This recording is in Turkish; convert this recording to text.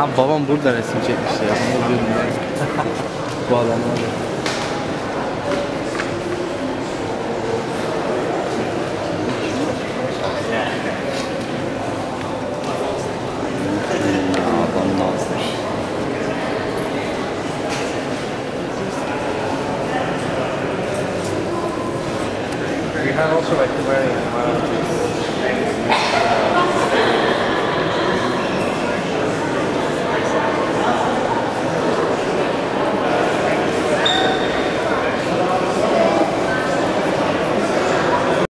Abi babam burada resim çekmiş ya. Bu adamlar da. We have also like wearing